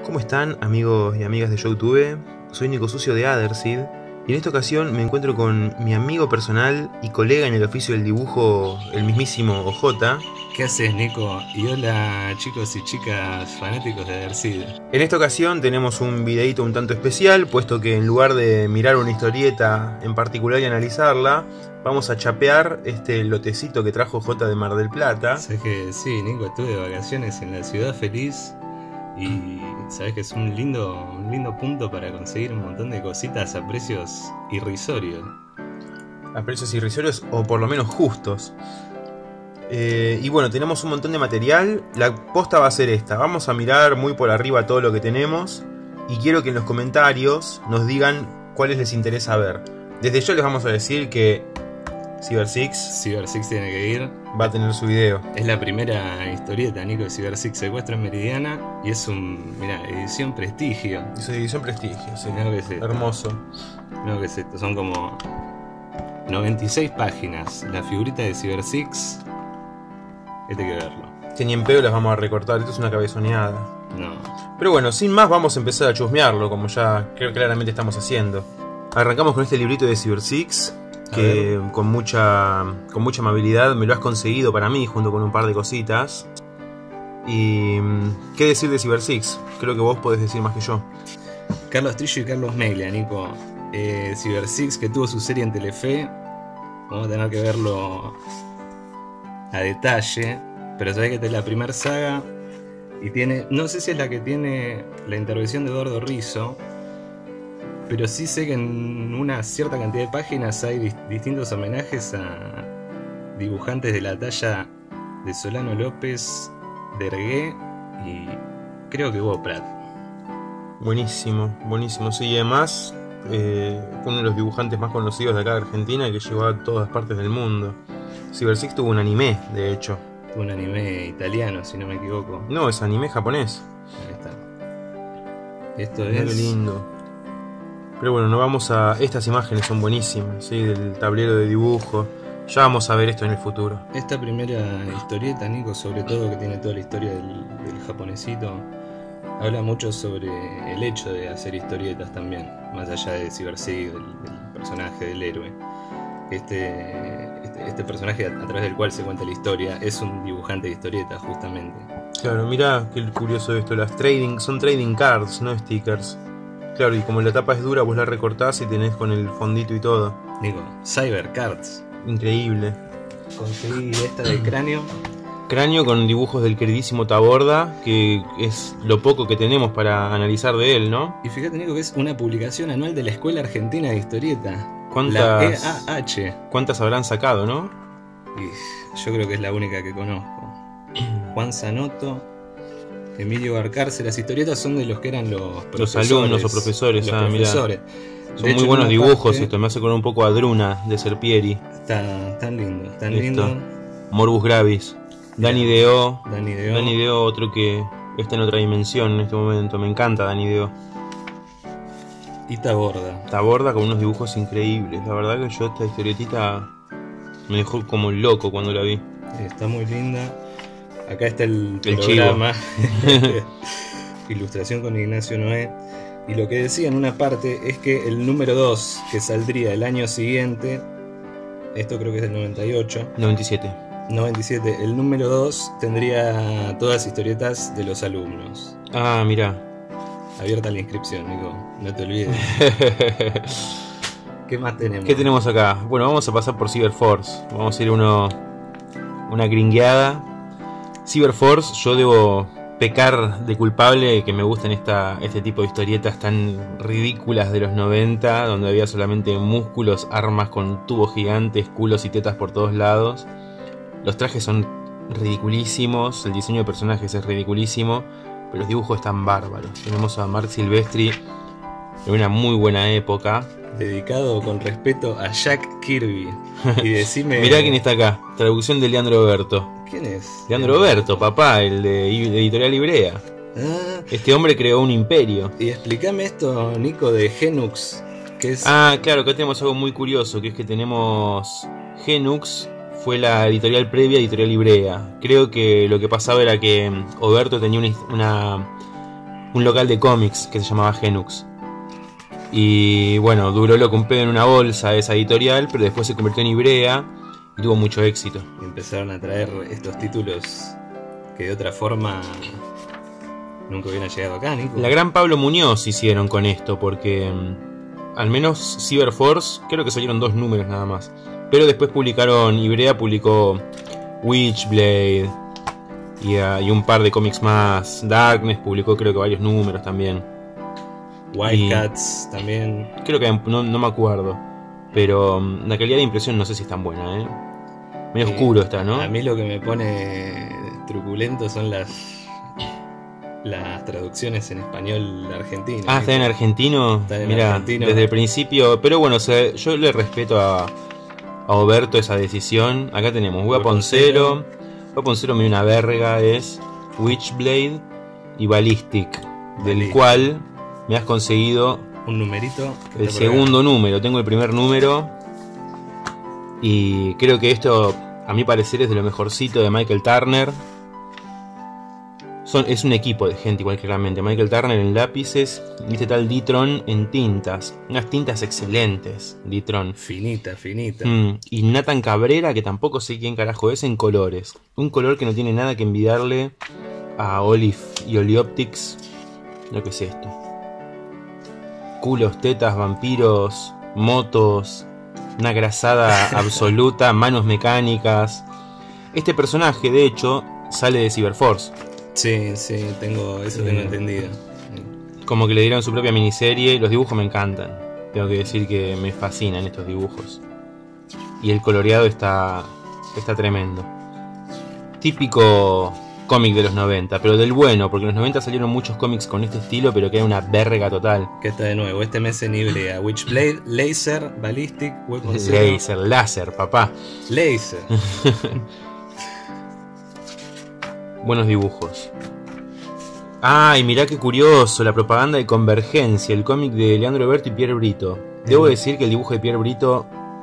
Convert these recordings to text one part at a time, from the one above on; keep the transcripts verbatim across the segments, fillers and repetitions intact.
¿Cómo están, amigos y amigas de YouTube? Soy Nico Sucio de Otherseed y en esta ocasión me encuentro con mi amigo personal y colega en el oficio del dibujo, el mismísimo O J. ¿Qué haces, Nico? Y hola, chicos y chicas fanáticos de Otherseed. En esta ocasión tenemos un videíto un tanto especial, puesto que en lugar de mirar una historieta en particular y analizarla, vamos a chapear este lotecito que trajo J de Mar del Plata. Sabes que sí, Nico, estuve de vacaciones en la ciudad feliz y sabes que es un lindo, un lindo punto para conseguir un montón de cositas a precios irrisorios. A precios irrisorios o por lo menos justos. Eh, y bueno, tenemos un montón de material. La posta va a ser esta. Vamos a mirar muy por arriba todo lo que tenemos y quiero que en los comentarios nos digan cuáles les interesa ver. Desde ya les vamos a decir que Cyber Six Cyber Six tiene que ir. Va a tener su video. Es la primera historieta, Nico, de Cyber Six, Secuestro en Meridiana. Y es un, mira, edición prestigio. Es edición prestigio, sí. Mirá lo que es esto. Hermoso. Mirá lo que es esto. Son como noventa y seis páginas. La figurita de Cyber Six. Este hay que verlo. Que ni en pedo las vamos a recortar, esto es una cabezoneada. No. Pero bueno, sin más vamos a empezar a chusmearlo, como ya creo claramente estamos haciendo. Arrancamos con este librito de Cyber Six, que con mucha, con mucha amabilidad me lo has conseguido para mí, junto con un par de cositas. Y ¿qué decir de Cyber Six? Creo que vos podés decir más que yo. Carlos Trillo y Carlos Meglia, Nico. Eh, Cyber Six, que tuvo su serie en Telefe. Vamos a tener que verlo a detalle, pero sabés que esta es la primera saga y tiene, no sé si es la que tiene la intervención de Eduardo Rizzo, pero sí sé que en una cierta cantidad de páginas hay dis distintos homenajes a dibujantes de la talla de Solano López, Dergué y creo que Hugo Pratt. Buenísimo, buenísimo, sí, y además eh, uno de los dibujantes más conocidos de acá de Argentina, que llegó a todas partes del mundo. Cyber Six tuvo un anime, de hecho. Tuvo un anime italiano, si no me equivoco. No, es anime japonés. Ahí está. Esto Mirá es... qué lindo. Pero bueno, no vamos a... Estas imágenes son buenísimas, ¿sí? Del tablero de dibujo. Ya vamos a ver esto en el futuro. Esta primera historieta, Nico, sobre todo que tiene toda la historia del, del japonesito, habla mucho sobre el hecho de hacer historietas también, más allá de Cyber Six, del, del personaje, del héroe. Este... Este personaje a través del cual se cuenta la historia es un dibujante de historietas, justamente. Claro, mirá qué curioso esto. Las trading son trading cards, no stickers. Claro, y como la tapa es dura, vos la recortás y tenés con el fondito y todo. Digo, Cyber Cards. Increíble. Conseguí esta de Cráneo. Cráneo con dibujos del queridísimo Taborda, que es lo poco que tenemos para analizar de él, ¿no? Y fíjate, Nico, que es una publicación anual de la Escuela Argentina de Historieta. ¿Cuántas, la E A H. ¿Cuántas habrán sacado, no? Y yo creo que es la única que conozco. Juan Zanotto, Emilio Barcarce. Las historietas son de los que eran los profesores. Los alumnos o profesores, los ah, profesores. Son de muy hecho, buenos dibujos parte, esto, me hace acordar un poco a Druna de Serpieri. Está tan lindo, tan esto. lindo. Morbus Gravis. Dani Deo. Dani Deo. Dani Deo, otro que está en otra dimensión en este momento. Me encanta Dani Deo. Y Taborda. Taborda con unos dibujos increíbles. La verdad que yo esta historietita me dejó como loco cuando la vi. Está muy linda. Acá está el, el programa. Ilustración con Ignacio Noé. Y lo que decía en una parte es que el número dos, que saldría el año siguiente, esto creo que es el noventa y ocho. noventa y siete. noventa y siete. El número dos tendría todas las historietas de los alumnos. Ah, mirá. Abierta la inscripción, Nico, no te olvides. ¿Qué más tenemos? ¿Qué tenemos acá? Bueno, vamos a pasar por Cyber Force. Vamos a ir uno, una gringueada. Cyber Force, yo debo pecar de culpable que me gustan esta, este tipo de historietas tan ridículas de los noventa, donde había solamente músculos, armas con tubos gigantes, culos y tetas por todos lados. Los trajes son ridiculísimos, el diseño de personajes es ridiculísimo, pero los dibujos están bárbaros. Tenemos a Marc Silvestri en una muy buena época. Dedicado con respeto a Jack Kirby. Y decime... Mirá quién está acá. Traducción de Leandro Oberto. ¿Quién es? Leandro Oberto, papá, el de Editorial Librea. Ah, este hombre creó un imperio. Y explícame esto, Nico, de Genux. Que es... Ah, claro, acá tenemos algo muy curioso, que es que tenemos Genux. Fue la editorial previa a Editorial Librea. Creo que lo que pasaba era que Oberto tenía una, una un local de cómics que se llamaba Genux. Y bueno, duró lo que un pedo en una bolsa esa editorial, pero después se convirtió en Ibrea y tuvo mucho éxito. Y empezaron a traer estos títulos que de otra forma nunca hubieran llegado acá, Nico. La gran Pablo Muñoz hicieron con esto, porque al menos Cyberforce creo que salieron dos números nada más. Pero después publicaron, Ibrea publicó Witchblade y, uh, y un par de cómics más. Darkness publicó creo que varios números también. Wildcats también. Creo que no, no me acuerdo. Pero um, la calidad de impresión no sé si es tan buena, ¿eh? Medio Eh, oscuro está, ¿no? A mí lo que me pone truculento son las las traducciones en español argentino. Ah, está en argentino. Está en Mira, argentino. desde el principio. Pero bueno, o sea, yo le respeto a, a Oberto esa decisión. Acá tenemos Weapon Zero. Weapon Zero me dio una verga. Es Witchblade y Ballistic. Del Ballistic. cual me has conseguido Un numerito. que el está por acá. segundo número. Tengo el primer número. Y creo que esto, a mi parecer, es de lo mejorcito de Michael Turner. Son, es un equipo de gente igual que realmente. Michael Turner en lápices y este tal Ditron en tintas. Unas tintas excelentes, Ditron. Finita, finita. Mm, y Nathan Cabrera, que tampoco sé quién carajo es, en colores. Un color que no tiene nada que envidiarle a Olive y Olioptics. Lo que es esto. Culos, tetas, vampiros, motos, una grasada absoluta, manos mecánicas. Este personaje, de hecho, sale de Cyberforce. Sí, sí, tengo, eso Eh. tengo entendido. Como que le dieron su propia miniserie y los dibujos me encantan. Tengo que decir que me fascinan estos dibujos. Y el coloreado está, está tremendo. Típico cómic de los noventa, pero del bueno, porque en los noventa salieron muchos cómics con este estilo, pero que era una verga total. Que está de nuevo, este mes en Ibrea. Witchblade, Laser, Ballistic, Weapon Zero. Laser, láser, papá. Laser. Buenos dibujos. Ay, mirá qué curioso, la propaganda de Convergencia, el cómic de Leandro Alberto y Pierre Brito. Debo decir que el dibujo de Pierre Brito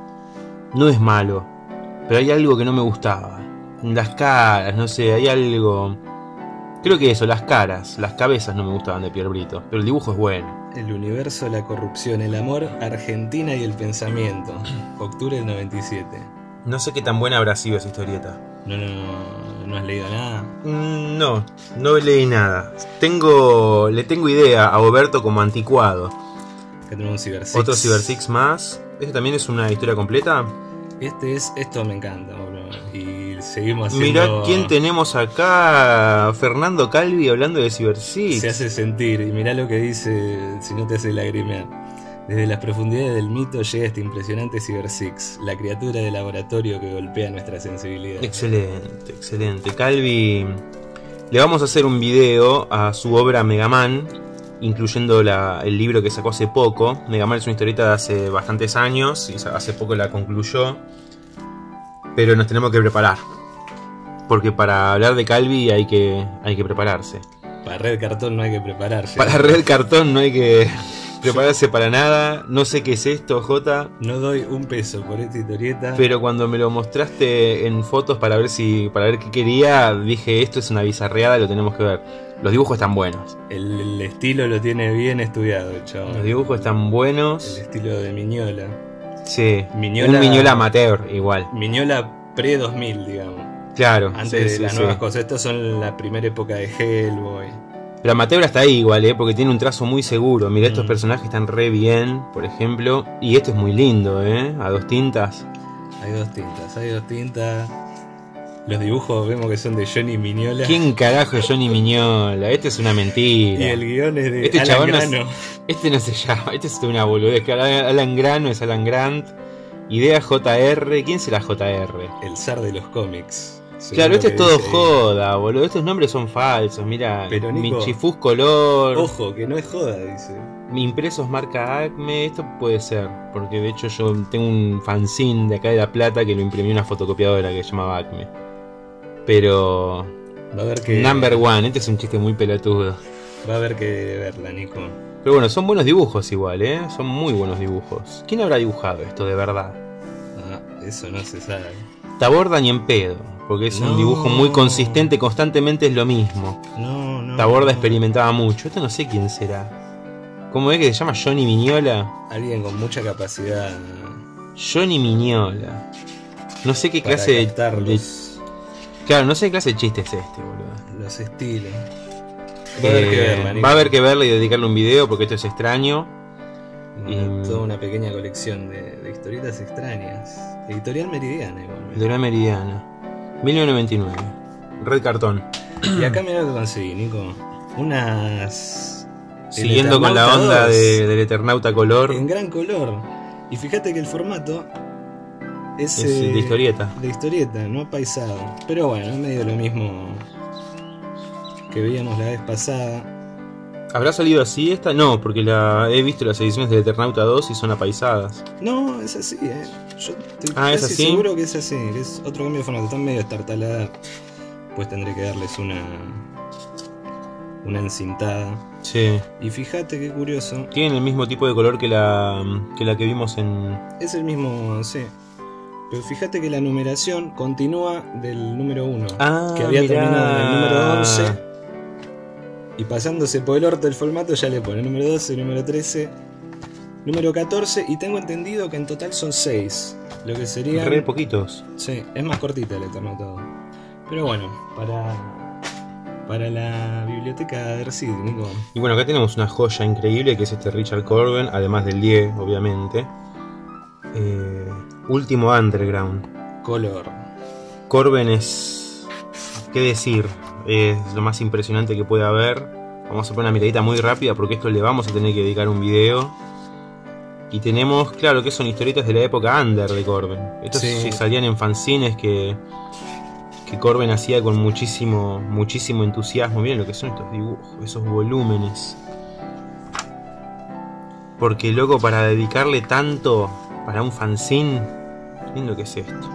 no es malo, pero hay algo que no me gustaba. Las caras, no sé, hay algo... Creo que eso, las caras, las cabezas no me gustaban de Pierre Brito, pero el dibujo es bueno. El universo, la corrupción, el amor, Argentina y el pensamiento. Octubre del noventa y siete. No sé qué tan buena habrá sido esa historieta. No, no, no, no has leído nada. Mm, No, no leí nada. Tengo, le tengo idea a Oberto como anticuado. Acá tenemos un Cyber Six. Otro Cyber Six más. ¿Este también es una historia completa? Este es, esto me encanta, boludo. Y seguimos haciendo... Mirá quién tenemos acá. Fernando Calvi hablando de Cyber Six. Se hace sentir, y mirá lo que dice, si no te hace lagrimear. Desde las profundidades del mito llega este impresionante Cyber Six, la criatura de laboratorio que golpea nuestra sensibilidad. Excelente, excelente. Calvi, le vamos a hacer un video a su obra Mega Man, incluyendo la, el libro que sacó hace poco. Mega Man es una historieta de hace bastantes años y hace poco la concluyó. Pero nos tenemos que preparar, porque para hablar de Calvi hay que, hay que prepararse. Para Red Cartón no hay que prepararse. Para Red Cartón no hay que prepararse para nada. No sé qué es esto, Jota. No doy un peso por esta historieta. Pero cuando me lo mostraste en fotos para ver si para ver qué quería, dije, esto es una bizarreada, lo tenemos que ver. Los dibujos están buenos. El, el estilo lo tiene bien estudiado, chabón. Los dibujos están El buenos. estilo de Miñola. Sí. Miñola- Un Miñola amateur igual. Miñola pre dos mil, digamos. Claro. Antes sí, de sí, las sí. nuevas cosas. Estos son la primera época de Hellboy. Pero amateur hasta ahí igual, ¿eh? Porque tiene un trazo muy seguro. Mira, estos Mm. personajes están re bien, por ejemplo. Y esto es muy lindo, ¿eh? A dos tintas. Hay dos tintas, hay dos tintas. Los dibujos vemos que son de Johnny Miñola. ¿Quién carajo es Johnny Miñola? Este es una mentira. Y el guión es de Este Alan chabón no es- Grano. Este no se llama, este es una boludez. Que Alan Alan Grano es Alan Grant. Idea J R. ¿Quién será J R? El zar de los cómics. según Claro, lo este que es todo dice ahí. joda, boludo. Estos nombres son falsos. Mira, Pero, Nico, Michifus Color. Ojo, que no es joda, dice. Impresos marca Acme. Esto puede ser. Porque de hecho yo tengo un fanzine de acá de La Plata que lo imprimí en una fotocopiadora que se llamaba Acme. Pero... Va a haber que. Number one. Este es un chiste muy pelotudo. Va a haber que verla, Nico. Pero bueno, son buenos dibujos igual, ¿eh? Son muy buenos dibujos. ¿Quién habrá dibujado esto de verdad? Ah, eso no se sabe. Taborda ni en pedo, porque es No. un dibujo muy consistente, constantemente es lo mismo. No, no, no. Taborda experimentaba mucho. Esto no sé quién será. ¿Cómo es que se llama? Johnny Mignola. Alguien con mucha capacidad. Johnny Mignola. No sé qué para clase de, captar de- los, Claro, no sé qué clase de chiste es este, boludo. los estilos. Va a haber que Eh, verla, Nico. va a haber que verla y dedicarle un video porque esto es extraño. Una- y- Toda una pequeña colección de, de historietas extrañas. Editorial Meridiana, igual. De la Meridiana. mil novecientos noventa y nueve. Red cartón. Y acá mirá lo que conseguí, Nico. Unas. el Siguiendo con la Eternauta onda dos de, del Eternauta color. En gran color. Y fíjate que el formato es, Es eh, de historieta. de historieta, no apaisado. Pero bueno, es medio lo mismo que veíamos la vez pasada. ¿Habrá salido así esta? No, porque la he visto las ediciones del Eternauta dos y son apaisadas. No, es así, eh. Yo estoy Ah, ¿es casi así? seguro que es así, que es otro cambio de formato. Están medio estartalada. Pues tendré que darles una. Una encintada. Sí. Y fíjate qué curioso. Tienen el mismo tipo de color que la que, la que vimos en... Es el mismo, sí. Pero fíjate que la numeración continúa del número uno. Ah, que había mirá. terminado en el número once. Y pasándose por el orto del formato ya le pone número doce, número trece, número catorce. Y tengo entendido que en total son seis. Lo que sería... Re poquitos. Sí, es más cortita el Eternauta dos. Pero bueno, para... Para la biblioteca de Ercid, Nico. Y bueno, acá tenemos una joya increíble que es este Richard Corben, además del diez, obviamente. Eh, último Underground. Color. Corben es... ¿Qué decir? Es lo más impresionante que puede haber. Vamos a poner una miradita muy rápida porque esto le vamos a tener que dedicar un video. Y tenemos, claro, que son historietas de la época under de Corben. Estos Sí. sí salían en fanzines que, que Corben hacía con muchísimo, muchísimo entusiasmo. Miren lo que son estos dibujos, esos volúmenes. Porque, loco, para dedicarle tanto para un fanzine, miren lo que es esto.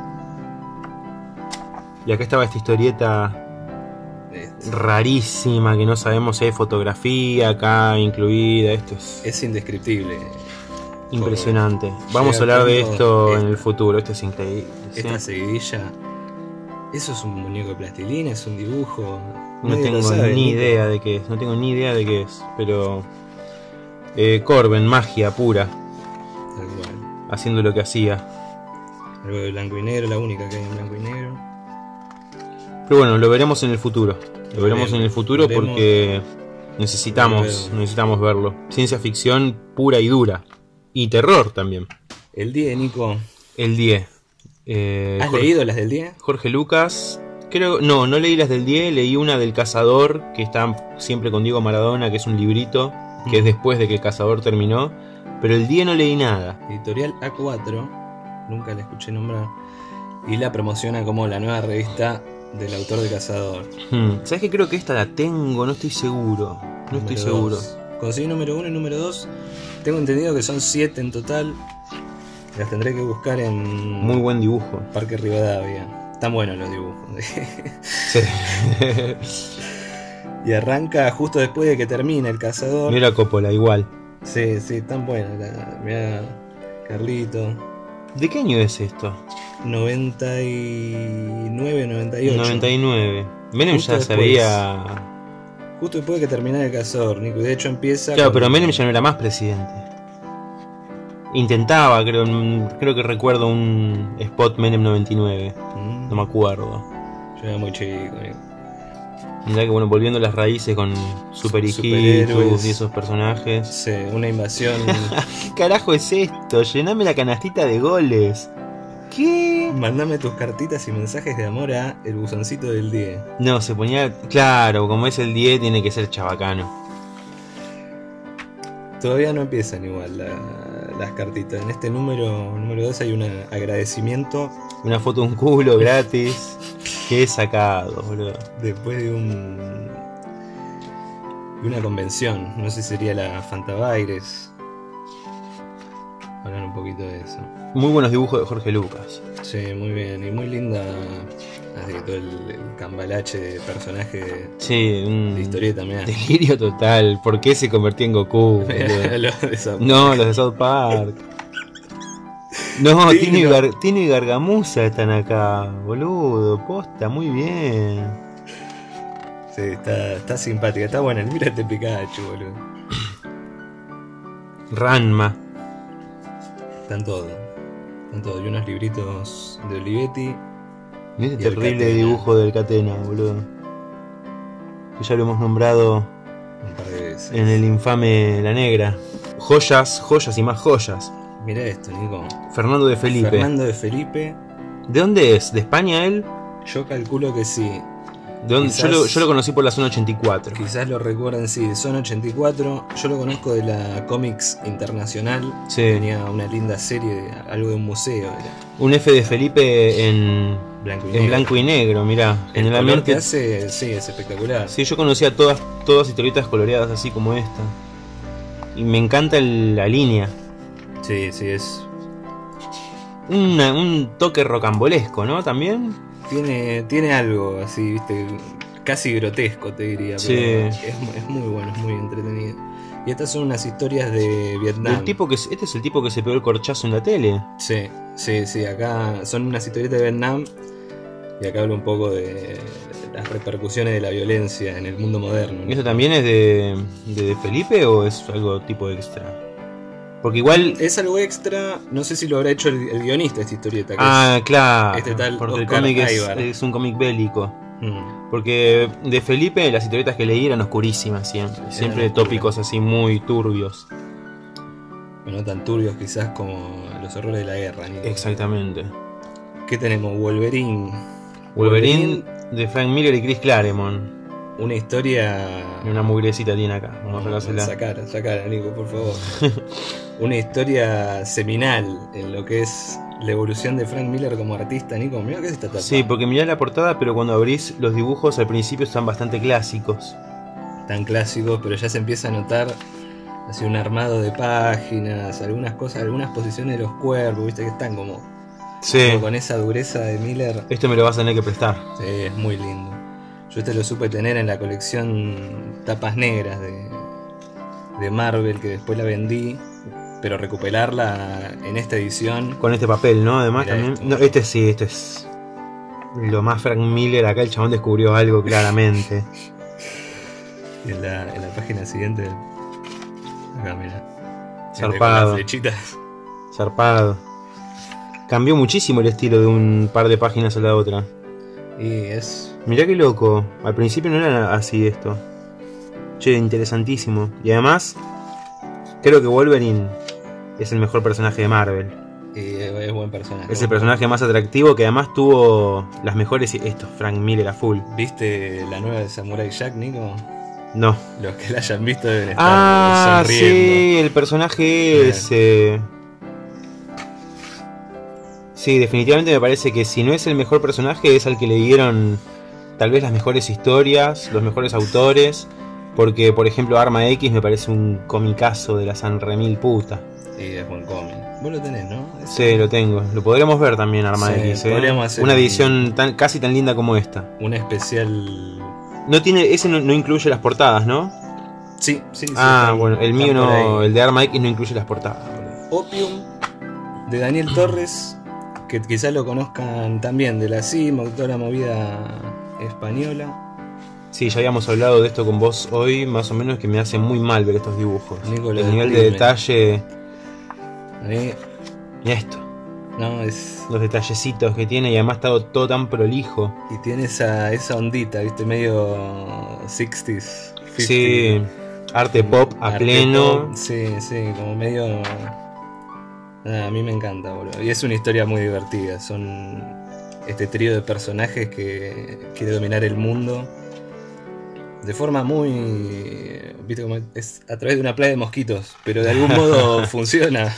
Y acá estaba esta historieta Este, rarísima que no sabemos si hay fotografía acá incluida. Esto es Es indescriptible. impresionante. Vamos a Llega hablar de tanto esto en esta- el futuro. Esto es increíble. ¿sí? Esta seguidilla. Eso es un muñeco de plastilina, es un dibujo. No Nadie lo tengo sabe, ni Nico. idea de qué es. No tengo ni idea de qué es. Pero eh, Corben, magia pura, Tal cual. haciendo lo que hacía. Algo de blanco y negro, la única que hay en blanco y negro. Pero bueno, lo veremos en el futuro. Lo veremos en el futuro Veremos. porque necesitamos, Veremos. necesitamos verlo. Ciencia ficción pura y dura. Y terror también. El diez, Nico. El diez. Eh, ¿Has Jorge, leído las del diez? Jorge Lucas. Creo, no, no leí las del diez, leí una del Cazador, que está siempre con Diego Maradona, que es un librito, que es después de que el Cazador terminó. Pero el diez no leí nada. Editorial A cuatro. Nunca la escuché nombrar. Y la promociona como la nueva revista del autor de Cazador. Hmm, ¿Sabes qué? Creo que esta la tengo, no estoy seguro. No estoy Número seguro. dos. Conseguí número uno y número dos. Tengo entendido que son siete en total. Las tendré que buscar en Muy buen dibujo. Parque Rivadavia. Están buenos los dibujos. Sí. Y arranca justo después de que termina el Cazador. Mira Coppola, igual. Sí, sí, están buenas. La, mirá, Carlito. ¿De qué año es esto? noventa y nueve, noventa y ocho. noventa y nueve. Menem Justo ya se después. veía... Justo después de que terminara el Cazador, Nico. De hecho empieza... Claro, con- pero Menem ya no era más presidente. Intentaba, creo, creo que recuerdo un spot Menem noventa y nueve. Mm, No me acuerdo. Yo era muy chico, Nico. Mirá que bueno, volviendo a las raíces con Super Hijitus Superhéroes. y esos personajes. Sí, una invasión. ¿Qué carajo es esto? Llename la canastita de goles. ¿Qué? Mandame tus cartitas y mensajes de amor a el buzoncito del diez. No, se ponía... Claro, como es el diez tiene que ser chabacano. Todavía no empiezan igual la- las cartitas. En este número número dos hay un agradecimiento Una foto de un culo gratis. Qué sacado, boludo. después de un de una convención. No sé si sería la Fantabaires. Hablar un poquito de eso. Muy buenos dibujos de Jorge Lucas. Sí, muy bien. Y muy linda. Así que todo el, el cambalache de personaje Sí, un de historieta, mirá. delirio total. ¿Por qué se convertía en Goku? boludo? Lo de esa- No, los de South Park. No, Tino. Tino y, Gar- Tino y Gargamusa están acá, boludo. Posta, muy bien. Sí, está, está simpática, está buena. Mira este Pikachu, boludo. Ranma. Están todos. Están todos. Y unos libritos de Olivetti. Mira este Y el terrible Catena. dibujo del Catena, boludo. Que ya lo hemos nombrado Un par de veces. en el infame La Negra. Joyas, joyas y más joyas. Mira esto, Nico. Fernando de Felipe. Fernando de Felipe. ¿De dónde es? ¿De España él? Yo calculo que sí. ¿De dónde? Quizás- Yo, lo, yo lo conocí por la zona ochenta y cuatro. Quizás lo recuerdan, sí. Son ochenta y cuatro. Yo lo conozco de la Comics Internacional. Sí. Tenía una linda serie, de, algo de un museo. Era Un F de Felipe en, blanco y en negro. blanco y negro, mirá. El color que Generalmente. hace, sí, es espectacular. Sí, yo conocía todas, todas historietas coloreadas así como esta. Y me encanta el- la línea. Sí, sí, es. Una- un toque rocambolesco, ¿no? También. Tiene, tiene algo así, viste, casi grotesco, te diría. Sí. Pero es, es muy bueno, es muy entretenido. Y estas son unas historias de Vietnam. El tipo que, se- este es el tipo que se pegó el corchazo en la tele. Sí, sí, sí, acá son unas historietas de Vietnam. Y acá hablo un poco de las repercusiones de la violencia en el mundo moderno, ¿no? ¿Eso también es de, de, de Felipe o es algo tipo extra? Porque igual. Es algo extra, no sé si lo habrá hecho el, el guionista de esta historieta. Que Ah, claro. este tal porque Oscar el cómic es, Aybar. es un cómic bélico. es- Mm. Porque de Felipe las historietas que leí eran oscurísimas siempre. Siempre oscuras. tópicos así muy turbios. No tan turbios quizás como los horrores de la guerra. Nico. Exactamente. ¿Qué tenemos? Wolverine. Wolverine de Frank Miller y Chris Claremont. Una historia. Y una mugrecita tiene acá. Vamos a sacársela. Sacara, sacara, Nico, por favor. Una historia seminal en lo que es la evolución de Frank Miller como artista, Nico. Mira qué es esta tapa. Sí, porque mirá la portada, pero cuando abrís los dibujos al principio están bastante clásicos. Tan clásico, pero ya se empieza a notar así un armado de páginas, algunas cosas, algunas posiciones de los cuerpos, viste que están como, Sí. como con esa dureza de Miller. Esto me lo vas a tener que prestar. Sí, es muy lindo. Yo este lo supe tener en la colección tapas negras de, de Marvel, que después la vendí, pero recuperarla en esta edición. Con este papel, ¿no? Además Mirá también. esto. No, este sí, este es. Lo más Frank Miller. Acá el chabón descubrió algo claramente. Y en la, en la página siguiente. Acá, mira. Zarpado. Las flechitas. Zarpado. Cambió muchísimo el estilo de un par de páginas a la otra. Y es. Mirá qué loco. Al principio no era así esto. Che, interesantísimo. Y además, creo que Wolverine es el mejor personaje de Marvel. Y es, es buen personaje. Es el personaje más atractivo que además tuvo las mejores. Esto, Frank Miller a full. ¿Viste la nueva de Samurai Jack, Nico? No. Los que la hayan visto deben estar Ah, sonriendo. sí, el personaje Bien. ese. Sí, definitivamente me parece que si no es el mejor personaje, es al que le dieron tal vez las mejores historias, los mejores autores. Porque, por ejemplo, Arma X me parece un comicazo de la San Remil puta. Sí, es buen cómic. Vos lo tenés, ¿no? Es- Sí, lo tengo. Lo podríamos ver también, Arma Sí, X. ¿eh? podríamos hacer Una un- edición tan, casi tan linda como esta. Un especial. No tiene, ese no, no incluye las portadas, ¿no? Sí, sí, sí. ah, están- bueno, el están mío por no, ahí. el de Arma X no incluye las portadas. boludo. Opium de Daniel Torres, que quizás lo conozcan también de la C I M, toda la movida española. Sí, ya habíamos hablado de esto con vos hoy, más o menos, que me hace muy mal ver estos dibujos. Nicolás, El nivel de dime. detalle. A mí, Mira esto, no, es. los detallecitos que tiene y además está todo tan prolijo. Y tiene esa, esa ondita, viste, medio sixties. Sí, arte pop a Arte pleno. pop, Sí, sí, como medio. Nada, a mí me encanta, boludo. Y es una historia muy divertida. Son este trío de personajes que quiere dominar el mundo de forma muy. Viste, como es a través de una playa de mosquitos, pero de algún modo funciona.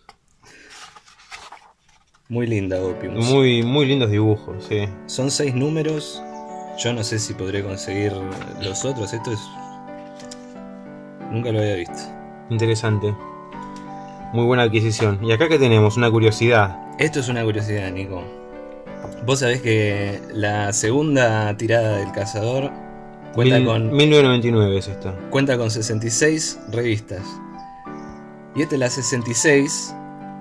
Muy linda, Opium. Muy, muy lindos dibujos, sí. Son seis números. Yo no sé si podré conseguir los otros. Esto es. Nunca lo había visto. Interesante. Muy buena adquisición. Y acá que tenemos una curiosidad. Esto es una curiosidad, Nico. Vos sabés que la segunda tirada del Cazador cuenta Mil- con mil novecientos noventa y nueve es esta. cuenta con sesenta y seis revistas. Y esta es la sesenta y seis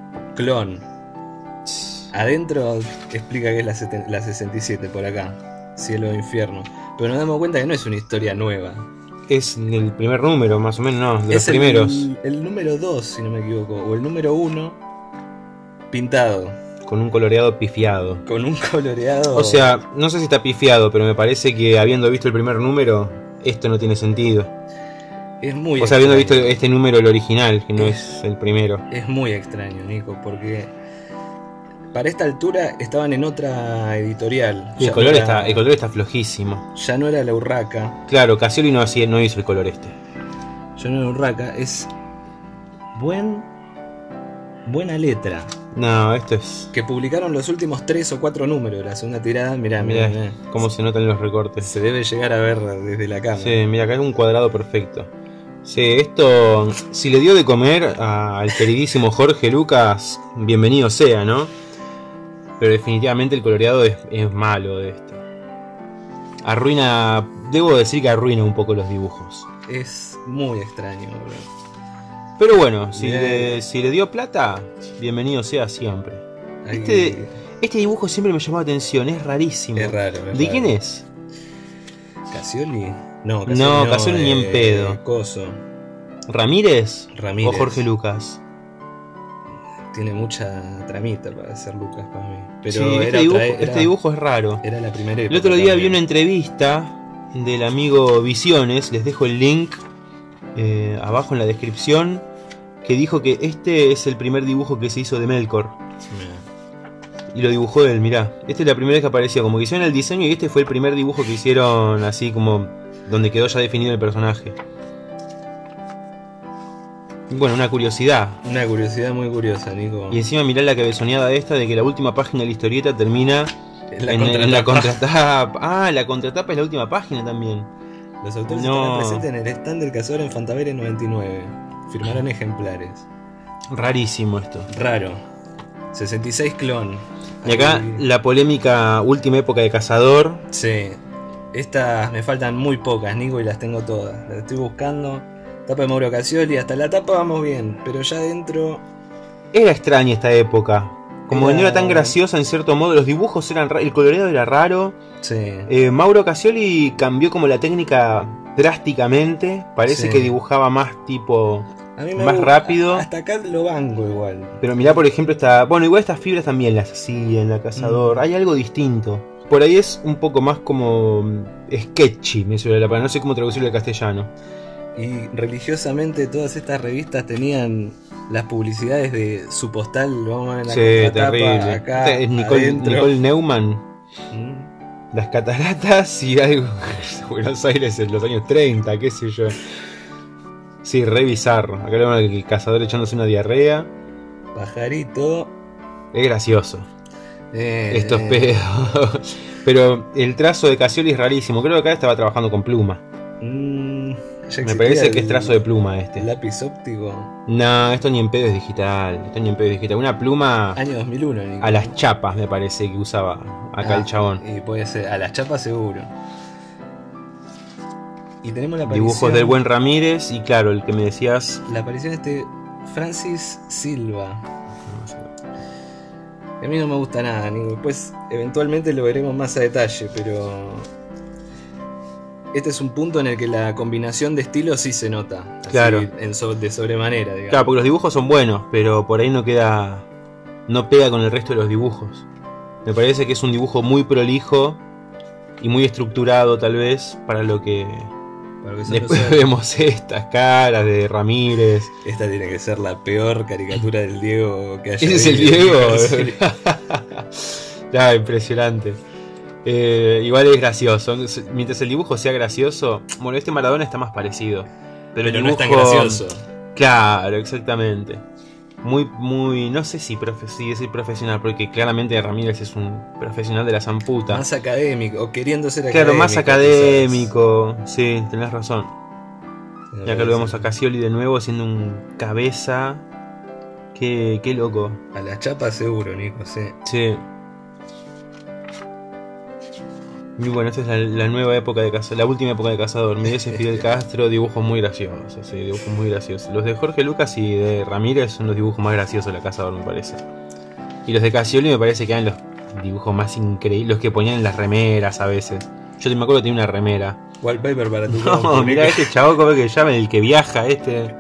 clon. Adentro explica que es la, seten- la sesenta y siete por acá. cielo e infierno. Pero nos damos cuenta que no es una historia nueva. Es el primer número, más o menos, no, de Es los primeros. El, el número dos, si no me equivoco, o el número uno pintado. Con un coloreado pifiado. Con un coloreado. O sea, no sé si está pifiado, pero me parece que habiendo visto el primer número, esto no tiene sentido. Es muy O sea, habiendo visto extraño. este número, el original, que no Es- es el primero. Es muy extraño, Nico, porque para esta altura estaban en otra editorial. Y el Ya color, no era- está, el color está flojísimo. Ya no era la Urraca. Claro, Casioli no, hacía, no hizo el color este. Ya no era Urraca. Es buen, buena letra. No, esto es... Que publicaron los últimos tres o cuatro números de la segunda tirada. Mirá, mirá, Mirá mirá. cómo se notan los recortes. Se debe llegar a ver desde la cámara. Sí, mira, acá es un cuadrado perfecto. Sí, esto, si le dio de comer a- al queridísimo Jorge Lucas, bienvenido sea, ¿no? Pero definitivamente el coloreado es, es malo de esto. Arruina, debo decir que arruina un poco los dibujos. Es muy extraño, bro. Pero bueno, si Bien. le, si le dio plata, bienvenido sea siempre. Ahí- Este, este dibujo siempre me llamó la atención, es rarísimo. Es raro. es ¿De raro. quién es? ¿Casioli? No, No, Casioli ni en pedo. Coso. ¿Ramírez? Ramírez. ¿O Jorge Lucas? Tiene mucha tramita para ser Lucas para mí. Pero Sí, era, este, dibujo, otra- era, este dibujo es raro. era la primera época. El otro día vi también. una entrevista del amigo Visiones, les dejo el link eh, abajo en la descripción, que dijo que este es el primer dibujo que se hizo de Melkor. Mirá. Y lo dibujó él, mirá. Esta es la primera vez que apareció, como que hicieron el diseño y este fue el primer dibujo que hicieron así como donde quedó ya definido el personaje. Bueno, una curiosidad. Una curiosidad muy curiosa, Nico. Y encima mirá la cabezoneada esta de que la última página de la historieta termina Es la en, en la contratapa. contratapa. Ah, la contratapa es la última página también. Los autores No. estarán presentes en el stand del cazador en Fantaveres noventa y nueve. Firmarán ejemplares. Rarísimo esto. Raro. sesenta y seis clon. Y acá Ahí- la polémica última época de Cazador. Sí. Estas me faltan muy pocas, Nico, y las tengo todas. Las estoy buscando. Tapa de Mauro Casioli. Hasta la tapa vamos bien. Pero ya dentro... Era extraña esta época. Como que no Era- era tan graciosa en cierto modo. Los dibujos eran ra- el coloreado era raro. Sí. Eh, Mauro Casioli cambió como la técnica drásticamente. Parece Sí. que dibujaba más tipo... A mí me más gusta- rápido. Hasta acá lo banco igual. Pero mirá, por ejemplo, esta... Bueno, igual estas fibras también las hacía en la Cazador. Mm. Hay algo distinto. Por ahí es un poco más como... mm, sketchy, me suele la palabra. No sé cómo traducirlo al castellano. Y religiosamente todas estas revistas tenían las publicidades de su postal, vamos a ver en la Sí, contratapa, terrible. acá, Esta es Nicole, adentro. Nicole Neumann. Mm. Las cataratas y algo. Buenos Aires en los años treinta, qué sé yo. Sí, re bizarro. Acá vemos el cazador echándose una diarrea. Pajarito. Es gracioso. Eh, Estos eh, pedos. Pero el trazo de Casioli es rarísimo. Creo que acá estaba trabajando con pluma. mm, ya Me existía parece que el- es trazo de pluma este. el lápiz óptico. No, esto ni en pedo es digital. Esto ni en pedo es digital. Una pluma Año dos mil uno. Nico. a las chapas, me parece que usaba acá Ah, el chabón. Y puede ser, a las chapas seguro. Y tenemos la aparición, Dibujos del buen Ramírez y claro, el que me decías. la aparición de este Francis Silva. A mí no me gusta nada, Nico. Después eventualmente lo veremos más a detalle, pero este es un punto en el que la combinación de estilos sí se nota. Así, Claro. en so- de sobremanera, digamos. Claro, porque los dibujos son buenos, pero por ahí no queda. No pega con el resto de los dibujos. Me parece que es un dibujo muy prolijo y muy estructurado, tal vez, para lo que. Para que son Después los- vemos estas caras de Ramírez. Esta tiene que ser la peor caricatura del Diego que haya ¿Ese es el visto. Diego? Sí. Ah, impresionante. Eh, igual es gracioso. Mientras el dibujo sea gracioso. Bueno, este Maradona está más parecido. Pero, Pero el no es tan dibujo- gracioso. Claro, exactamente. Muy, muy, no sé si profe sí decir profesional, porque claramente Ramírez es un profesional de la zamputa. Más académico, o queriendo ser académico. Claro, más quizás. académico. Sí, tenés razón. Me Y acá parece. lo vemos a Casioli de nuevo haciendo un cabeza. Qué, qué loco. A la chapa seguro, Nico, sí. Sí. Y bueno, esta es la, la nueva época de Cazador, la última época de Cazador. Me dice Fidel Castro, dibujos muy graciosos, sí, dibujos muy graciosos. Los de Jorge Lucas y de Ramírez son los dibujos más graciosos de la Cazador, me parece. Y los de Casioli me parece que eran los dibujos más increíbles, los que ponían en las remeras a veces. Yo me acuerdo que tenía una remera. Wallpaper para tu No, compu, mirá Nico. este chabón, ¿cómo es que se llama? El que viaja, este.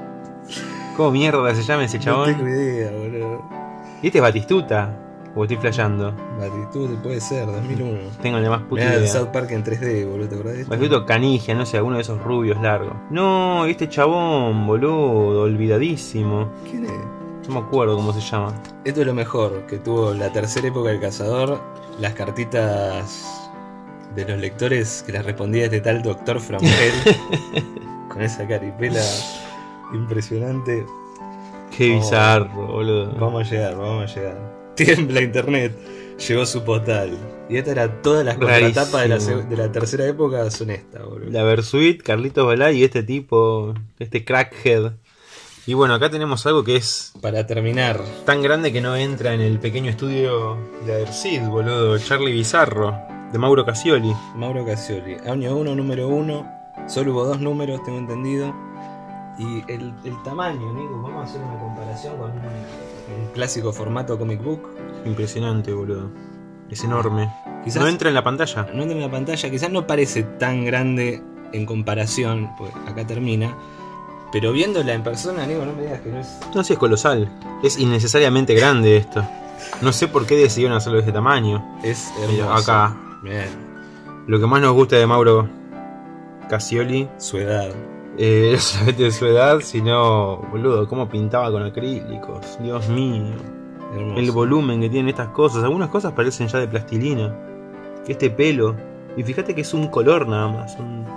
¿Cómo mierda se llama ese No chabón? tengo idea, boludo. ¿Y este es Batistuta? ¿O estoy flasheando? Batistuta puede ser, dos mil uno. Tengo la más puta Mirá el idea. South Park en tres D, boludo, ¿te acordás de esto? Batistuta Canigia, no sé, alguno de esos rubios largos. No, este chabón, boludo, olvidadísimo. ¿Quién es? No me acuerdo cómo se llama. Esto es lo mejor, que tuvo la tercera época del Cazador, las cartitas de los lectores que las respondía este tal Doctor From Hell, con esa caripela impresionante. Qué Oh. bizarro, boludo. Vamos a llegar, vamos a llegar. Tiembla internet, llegó su postal. Y esta era todas las contratapas de la, Rarísimo. seg- de la tercera época son estas, boludo. La Versuit, Carlitos Balá y este tipo, este crackhead. Y bueno, acá tenemos algo que es Para terminar, tan grande que no entra en el pequeño estudio de Adercid, boludo. Charlie Bizarro, de Mauro Casioli. Mauro Casioli, año uno, número uno. Solo hubo dos números, tengo entendido. Y el, el tamaño, Nico, vamos a hacer una comparación con un, un clásico formato comic book. Impresionante, boludo. Es enorme. Quizás No entra en la pantalla. no entra en la pantalla, quizás no parece tan grande en comparación, pues acá termina. Pero viéndola en persona, Nico, no me digas que no es. No, sí, es colosal. Es innecesariamente grande esto. No sé por qué decidieron hacerlo de este tamaño. Es Mira, hermoso. acá. Bien, Lo que más nos gusta de Mauro Casioli, su edad. eh, no solamente de su edad, sino, boludo, cómo pintaba con acrílicos. Dios mío. Hermoso. El volumen que tienen estas cosas. Algunas cosas parecen ya de plastilina. Este pelo. Y fíjate que es un color nada más. un-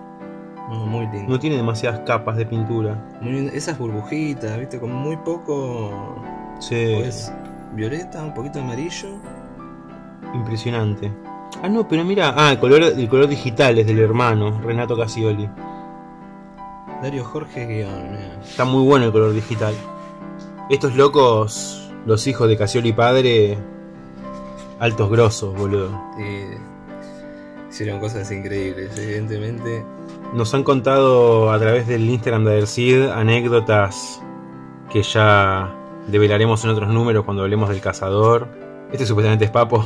No, muy lindo. No tiene demasiadas capas de pintura. Muy lindo. Esas burbujitas, viste, con muy poco. Sí. Pues violeta, un poquito de amarillo. Impresionante. Ah, no, pero mira. Ah, el color, el color digital es del hermano, Renato Casioli. Dario Jorge guión, mirá. Está muy bueno el color digital. Estos locos, los hijos de Casioli padre, altos grosos, boludo. Y hicieron cosas increíbles, evidentemente. Nos han contado a través del Instagram de Adercid anécdotas que ya develaremos en otros números cuando hablemos del cazador. Este supuestamente es Papo.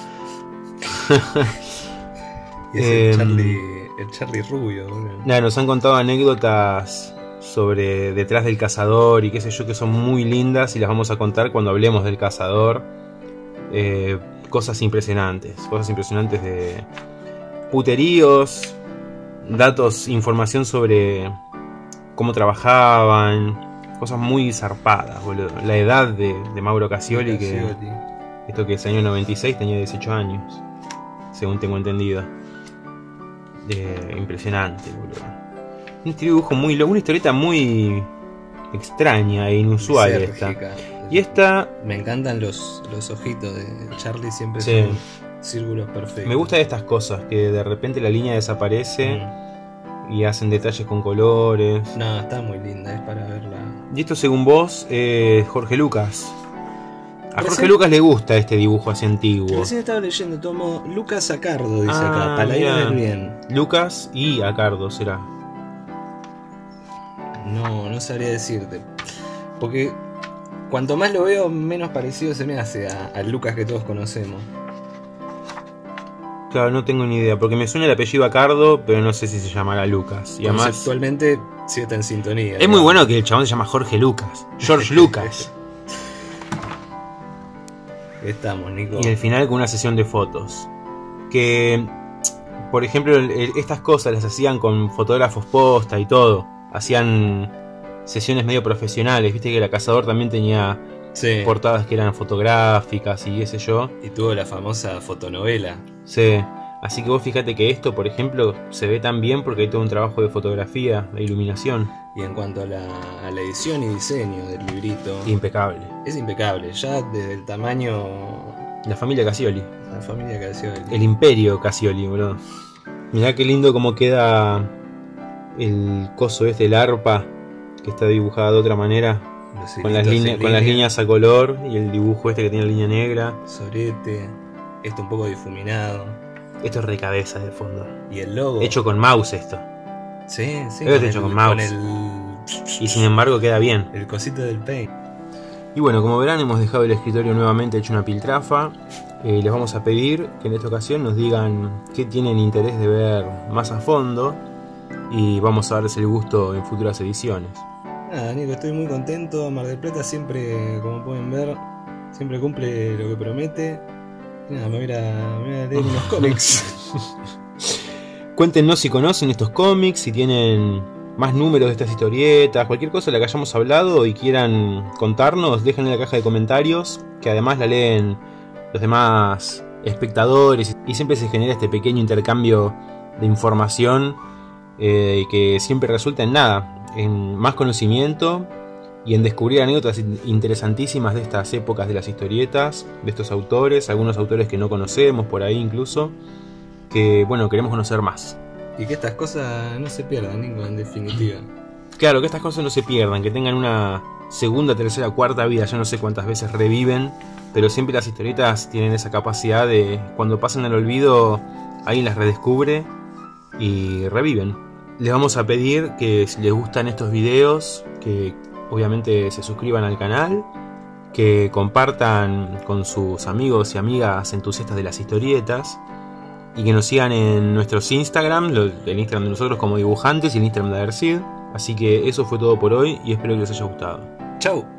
Y ese Em, Charlie, el Charlie rubio, boludo. Nada, nos han contado anécdotas sobre detrás del cazador y qué sé yo, que son muy lindas y las vamos a contar cuando hablemos del cazador. Eh, cosas impresionantes, cosas impresionantes de puteríos, datos, información sobre cómo trabajaban, cosas muy zarpadas, boludo. La edad de, de Mauro Casioli, que Casioli. esto que es año noventa y seis, tenía dieciocho años, según tengo entendido. Eh, impresionante, boludo. Un dibujo muy loco, una historieta muy extraña e inusual esta. Lisérgica. Y esta Me encantan los, los ojitos de Charlie, siempre Sí. son círculos perfectos. me gusta de estas cosas, que de repente la línea desaparece Mm. y hacen detalles con colores. No, está muy linda, es para verla. Y esto según vos, eh, Jorge Lucas. A Jorge Recién- Lucas le gusta este dibujo así antiguo. Recién estaba leyendo, tomo Lucas Acardo, dice Ah, acá, Paladino mirá. del Bien. Lucas y Acardo será. No, no sabría decirte. Porque cuanto más lo veo, menos parecido se me hace a- al Lucas que todos conocemos. Claro, no tengo ni idea, porque me suena el apellido Acardo, pero no sé si se llamará Lucas. Y además, Conceptualmente sí está en sintonía. es muy bueno que el chabón se llama Jorge Lucas. George Lucas. Estamos, Nico. Y al final con una sesión de fotos. Que, por ejemplo, el- el- estas cosas las hacían con fotógrafos posta y todo. Hacían sesiones medio profesionales. Viste que la Cazador también tenía Sí. portadas que eran fotográficas y qué sé yo. Y tuvo la famosa fotonovela. Sí. Así que vos fíjate que esto, por ejemplo, se ve tan bien porque hay todo un trabajo de fotografía, de iluminación. Y en cuanto a la, a la edición y diseño del librito, Impecable. es impecable. Ya desde el tamaño, La familia Casioli. la familia que hacía el... El imperio Casioli, boludo. Mirá qué lindo como queda el coso este, el arpa, que está dibujada de otra manera. los Con las, hilitos líneas, en con las línea, líneas a color y el dibujo este que tiene la línea negra. Sorete, esto un poco difuminado. Esto es de cabeza de fondo. Y el logo. Hecho con mouse esto. Sí, sí. Esto está hecho con mouse. el, Y sin embargo queda bien. el cosito del paint. Y bueno, como verán hemos dejado el escritorio nuevamente hecho una piltrafa. Eh, les vamos a pedir que en esta ocasión nos digan qué tienen interés de ver más a fondo y vamos a darles el gusto en futuras ediciones. Nada, Nico, estoy muy contento. Mar del Plata siempre, como pueden ver, siempre cumple lo que promete. Y nada, me voy a, ir a, me voy a leer unos cómics. Cuéntenos si conocen estos cómics, si tienen más números de estas historietas, cualquier cosa de la que hayamos hablado y quieran contarnos, déjenla en la caja de comentarios, que además la leen los demás espectadores y siempre se genera este pequeño intercambio de información eh, que siempre resulta en nada, en más conocimiento y en descubrir anécdotas interesantísimas de estas épocas de las historietas, de estos autores, algunos autores que no conocemos por ahí incluso, que bueno, queremos conocer más. Y que estas cosas no se pierdan, Nico, en definitiva. Claro, que estas cosas no se pierdan, que tengan una segunda, tercera, cuarta vida, yo no sé cuántas veces reviven, pero siempre las historietas tienen esa capacidad de, cuando pasan al olvido, alguien las redescubre y reviven. Les vamos a pedir que si les gustan estos videos, que obviamente se suscriban al canal, que compartan con sus amigos y amigas entusiastas de las historietas, y que nos sigan en nuestros Instagram, el Instagram de nosotros como dibujantes y el Instagram de Adersid. Así que eso fue todo por hoy y espero que les haya gustado. ¡Chau!